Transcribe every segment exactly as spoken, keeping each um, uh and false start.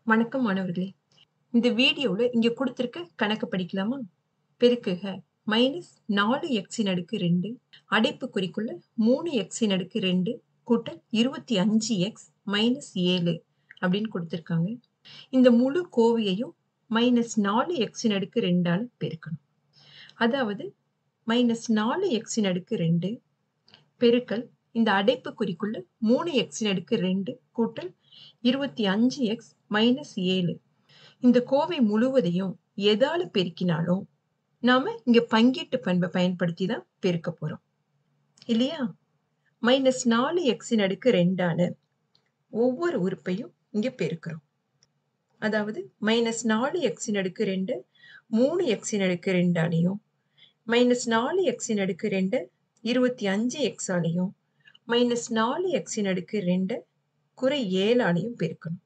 வணக்கம் மாணவர்களே. இந்த வீடியோல இங்க குடுத்திருக்க கணக்கு படிக்கலாமா? பெருக்குக மைனஸ் நாலு எக்ஸின் அடுக்கு ரெண்டு அடைப்புக்குறிக்குள்ள மூணு எக்ஸின் அடுக்கு ரெண்டு கூட்டல் இருபத்தி அஞ்சு எக்ஸ் மைனஸ் ஏழு அப்படின்னு கொடுத்திருக்காங்க. இந்த முழு கோவையையும் மைனஸ் நாலு எக்ஸின் அடுக்கு ரெண்டால பெருக்கணும். அதாவது மைனஸ் நாலு எக்ஸின் அடுக்கு ரெண்டு பெருக்கல் இந்த அடைப்புக்குறிக்குள்ள மூணு எக்ஸின் அடுக்கு ரெண்டு கூட்டல் இருபத்தி அஞ்சு எக்ஸ் மைனஸ் ஏழு. இந்த கோவை முழுவதையும் எதால பெருக்கினாலும் நாம இங்க பங்கீட்டு பண்பை பயன்படுத்தி தான் பெருக்க போறோம் இல்லையா? மைனஸ் நாலு எக்ஸின் அடுக்கு ரெண்டால ஒவ்வொரு உறுப்பையும் இங்க பெருக்கிறோம். அதாவது மைனஸ் நாலு எக்ஸின் அடுக்கு ரெண்டு மூணு எக்ஸின் அடுக்கு ரெண்டாலையும் மைனஸ் நாலு எக்ஸின் அடுக்கு ரெண்டு இருபத்தி அஞ்சு எக்ஸாலையும் மைனஸ் நாலு எக்ஸின் அடுக்கு ரெண்டு குறை ஏழாலையும் பெருக்கணும்.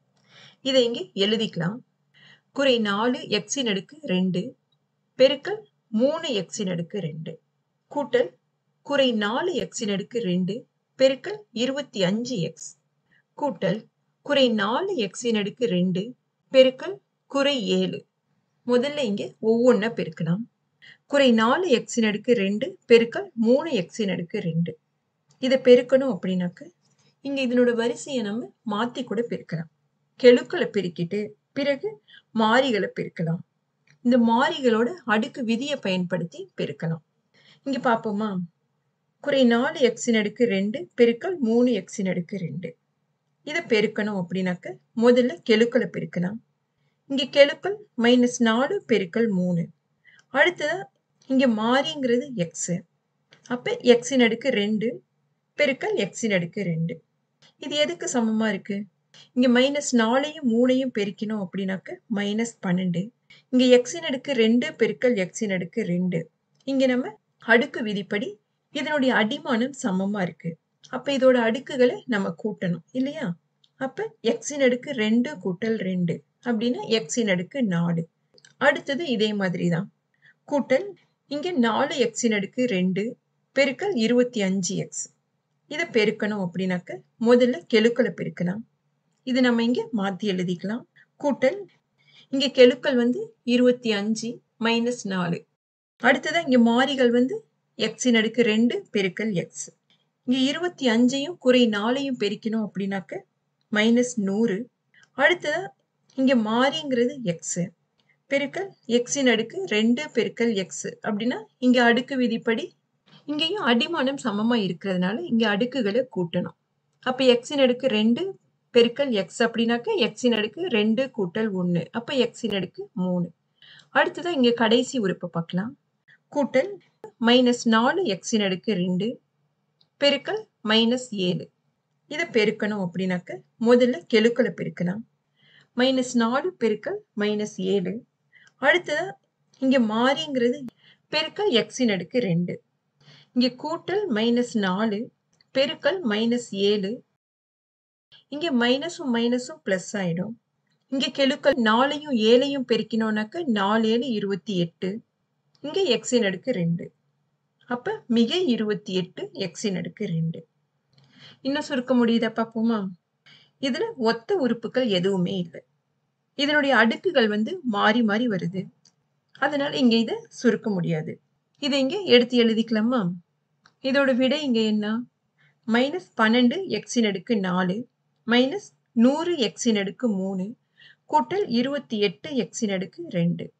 இதை இங்கே எழுதிக்கலாம். குறை நாலு எக்ஸின் அடுக்கு ரெண்டு பெருக்கல் மூணு எக்ஸின் அடுக்கு ரெண்டு கூட்டல் குறை நாலு எக்ஸின் அடுக்கு ரெண்டு பெருக்கல் இருபத்தி அஞ்சு எக்ஸ் கூட்டல் குறை நாலு எக்ஸின் அடுக்கு ரெண்டு பெருக்கல் குறை ஏழு. முதல்ல இங்க ஒவ்வொன்னா பெருக்கலாம். குறை நாலு எக்ஸின் அடுக்கு ரெண்டு பெருக்கல் மூணு எக்ஸின் அடுக்கு ரெண்டு. இதை பெருக்கணும் அப்படின்னாக்க இங்க இதனோட வரிசையை நம்ம மாத்தி கூட பெருக்கலாம். கெழுக்களை பெருக்கிட்டு பிறகு மாறிகளை பெருக்கலாம். இந்த மாறிகளோட அடுக்கு விதியை பயன்படுத்தி பெருக்கலாம். இங்க பாப்போமா? குறை நாலு எக்ஸின் அடுக்கு ரெண்டு பெருக்கல் மூணு எக்ஸின் அடுக்கு ரெண்டு. இதை பெருக்கணும் அப்படின்னாக்க முதல்ல கெழுக்களை பெருக்கலாம். இங்க கெழுக்கள் மைனஸ் நாலு பெருக்கல் மூணு. அடுத்ததா இங்க மாறிங்கிறது எக்ஸ். அப்ப எக்ஸின் அடுக்கு ரெண்டு பெருக்கல் எக்ஸின் அடுக்கு ரெண்டு. இது எதுக்கு சமமா இருக்கு? இங்க மைனஸ் நாலையும் மூணையும் பெருக்கணும் அப்படின்னாக்க மைனஸ் பன்னெண்டு. இங்க எக்ஸின் அடுக்கு ரெண்டு பெருக்கல் எக்ஸின் அடுக்கு ரெண்டு. இங்க நம்ம அடுக்கு விதிப்படி இதனுடைய அடிமானம் சமமா இருக்கு. அப்ப இதோட அடுக்குகளை நம்ம கூட்டணும் இல்லையா? அப்ப எக்ஸின் அடுக்கு ரெண்டு கூட்டல் ரெண்டு அப்படின்னா எக்ஸின் அடுக்கு நாலு. அடுத்தது இதே மாதிரிதான் கூட்டல் இங்க நாலு எக்ஸின் அடுக்கு ரெண்டு பெருக்கல் இருபத்தி அஞ்சு எக்ஸ். இதை பெருக்கணும் அப்படின்னாக்க முதல்ல கெழுக்களை பெருக்கலாம். இது நம்ம இங்க மாத்தி எழுதிக்கலாம். கூட்டல் இங்க கெழுக்கள் வந்து இருபத்தி அஞ்சு மைனஸ் நாலு. அடுத்ததான் இங்க மாறிகள் வந்து எக்ஸின் அடுக்கு ரெண்டு பெருக்கல் எக்ஸ். இங்க இருபத்தி அஞ்சையும் குறை நாலையும் பெருக்கணும் அப்படின்னாக்க மைனஸ் நூறு. அடுத்ததா இங்க மாறிங்கிறது எக்ஸ் பெருக்கல் எக்ஸின் அடுக்கு ரெண்டு பெருக்கல் எக்ஸ் அப்படின்னா இங்க அடுக்கு விதிப்படி இங்கேயும் அடிமானம் சமமா இருக்கிறதுனால இங்க அடுக்குகளை கூட்டணும். அப்ப எக்ஸின் அடுக்கு ரெண்டு பெருக்கல் எக்ஸ் அப்படின்னாக்க எக்ஸின் அடுக்கு ரெண்டு கூட்டல் ஒன்னு. அப்ப எக்ஸின் அடுக்கு மூணு. அடுத்ததான் இங்க கடைசி உறுப்பை பார்க்கலாம். கூட்டல் மைனஸ் நாலு எக்ஸின் அடுக்கு ரெண்டு பெருக்கல் மைனஸ் ஏழு. இதை பெருக்கணும் அப்படின்னாக்க முதல்ல கெழுக்களை பெருக்கலாம். மைனஸ் நாலு பெருக்கல் மைனஸ் ஏழு. அடுத்ததா இங்க மாறிங்கிறது பெருக்கல் எக்ஸின் அடுக்கு ரெண்டு. இங்க கூட்டல் மைனஸ் நாலு பெருக்கல் மைனஸ் ஏழு. இங்க மைனஸும் மைனஸும் பிளஸ் ஆயிடும். இங்க கெழுக்கள் நாலையும் ஏழையும் பெருக்கினோம்னாக்க நாலு ஏழு இருபத்தி எட்டு. இங்க எக்ஸின் அடுக்கு ரெண்டு. அப்ப மிக இருபத்தி எட்டு எக்ஸின் அடுக்கு ரெண்டு. இன்னும் சுருக்க முடியுதா பாப்போமா? இதுல ஒத்த உறுப்புகள் எதுவுமே இல்லை. இதனுடைய அடுக்குகள் வந்து மாறி மாறி வருது. அதனால இங்க இதை சுருக்க முடியாது. இதை இங்க எடுத்து எழுதிக்கலாமா? இதோட விடை இங்க என்ன? மைனஸ் பன்னெண்டு எக்ஸின் அடுக்கு நாலு மைனஸ் நூறு எக்ஸின் அடுக்கு மூணு கூட்டல் இருபத்தி எட்டு எக்ஸின் அடுக்கு ரெண்டு.